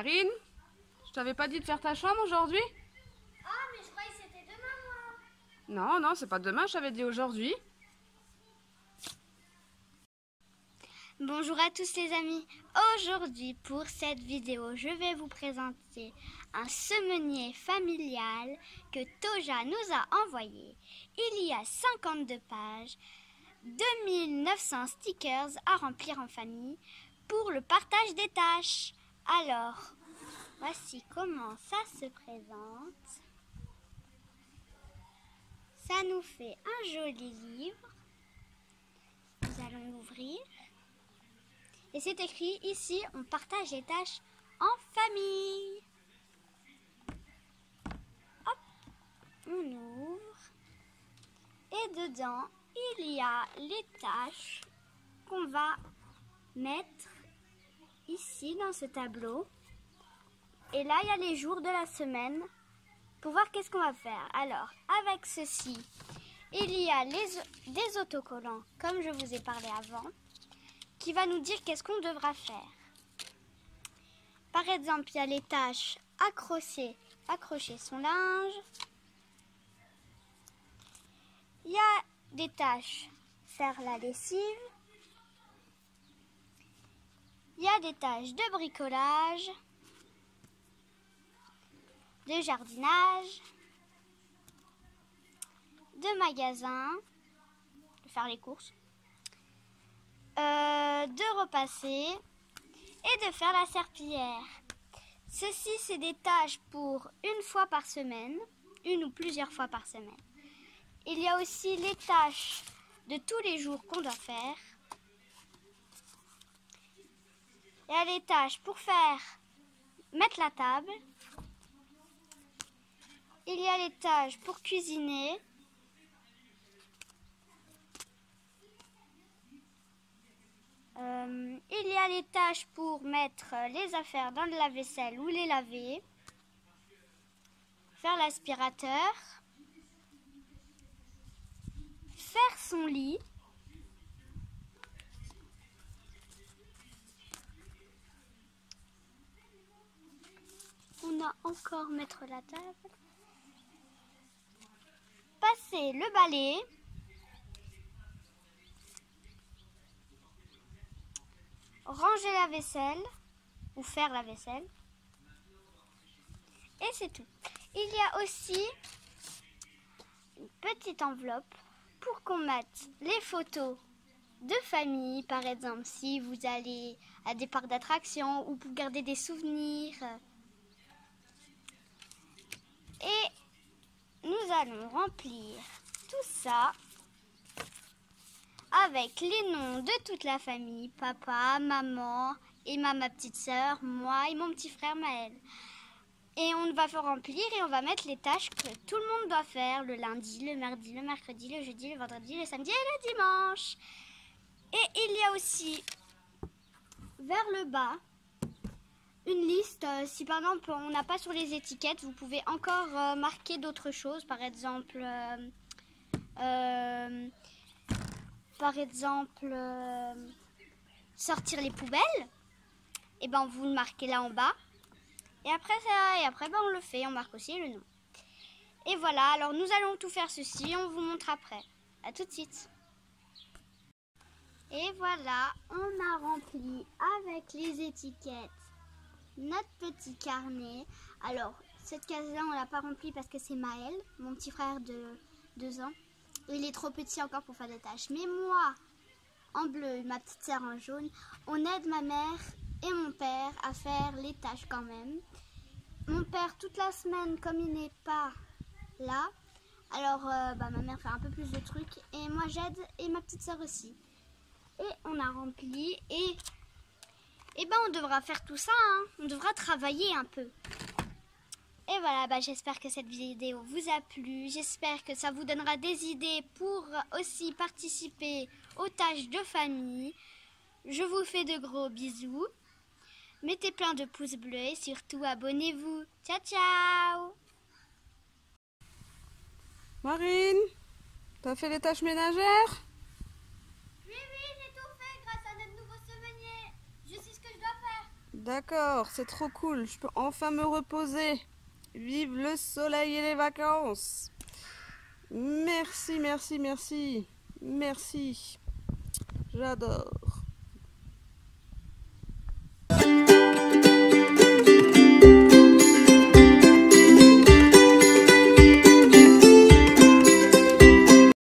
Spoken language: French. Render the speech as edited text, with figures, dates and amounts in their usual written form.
Marine, je t'avais pas dit de faire ta chambre aujourd'hui? Ah, mais je croyais que c'était demain, moi. Non, non, c'est pas demain, je t'avais dit aujourd'hui. Bonjour à tous les amis. Aujourd'hui, pour cette vidéo, je vais vous présenter un semenier familial que Toja nous a envoyé. Il y a 52 pages, 2900 stickers à remplir en famille pour le partage des tâches. Alors, voici comment ça se présente. Ça nous fait un joli livre. Nous allons l'ouvrir. Et c'est écrit ici, on partage les tâches en famille. Hop, on ouvre. Et dedans, il y a les tâches qu'on va mettre ici dans ce tableau. Et là, il y a les jours de la semaine pour voir qu'est-ce qu'on va faire. Alors, avec ceci, il y a des autocollants, comme je vous ai parlé avant, qui va nous dire qu'est-ce qu'on devra faire. Par exemple, il y a les tâches accrocher son linge. Il y a des tâches faire la lessive. Il y a des tâches de bricolage, de jardinage, de magasin, de faire les courses, de repasser et de faire la serpillière. Ceci, c'est des tâches pour une fois par semaine, une ou plusieurs fois par semaine. Il y a aussi les tâches de tous les jours qu'on doit faire. Il y a les tâches pour mettre la table. Il y a les tâches pour cuisiner. Il y a les tâches pour mettre les affaires dans le lave-vaisselle ou les laver. Faire l'aspirateur. Faire son lit. On a encore mettre la table. Passer le balai. Ranger la vaisselle ou faire la vaisselle. Et c'est tout. Il y a aussi une petite enveloppe pour qu'on mette les photos de famille. Par exemple, si vous allez à des parcs d'attractions ou pour garder des souvenirs. Et nous allons remplir tout ça avec les noms de toute la famille, papa, maman et ma petite sœur, moi et mon petit frère Maël. Et on va faire remplir et on va mettre les tâches que tout le monde doit faire le lundi, le mardi, le mercredi, le jeudi, le vendredi, le samedi et le dimanche. Et il y a aussi vers le bas une liste. Si par exemple on n'a pas sur les étiquettes, vous pouvez encore marquer d'autres choses. Par exemple, sortir les poubelles, et ben vous le marquez là en bas. Et après on le fait, on marque aussi le nom. Et voilà, alors nous allons tout faire ceci, on vous montre après. À tout de suite. Et voilà, on a rempli avec les étiquettes notre petit carnet. Alors, cette case-là, on l'a pas remplie parce que c'est Maël, mon petit frère de 2 ans. Il est trop petit encore pour faire des tâches. Mais moi, en bleu, et ma petite sœur en jaune, on aide ma mère et mon père à faire les tâches quand même. Mon père, toute la semaine, comme il n'est pas là, alors ma mère fait un peu plus de trucs. Et moi, j'aide et ma petite sœur aussi. Et on a rempli et on devra faire tout ça, hein. On devra travailler un peu. Et voilà, j'espère que cette vidéo vous a plu. J'espère que ça vous donnera des idées pour aussi participer aux tâches de famille. Je vous fais de gros bisous. Mettez plein de pouces bleus et surtout abonnez-vous. Ciao, ciao! Marine, t'as fait les tâches ménagères? Oui, j'ai tout fait grâce à notre nouveau semenier. Je sais ce que je dois faire. D'accord, c'est trop cool. Je peux enfin me reposer. Vive le soleil et les vacances. Merci, merci, merci. Merci. J'adore.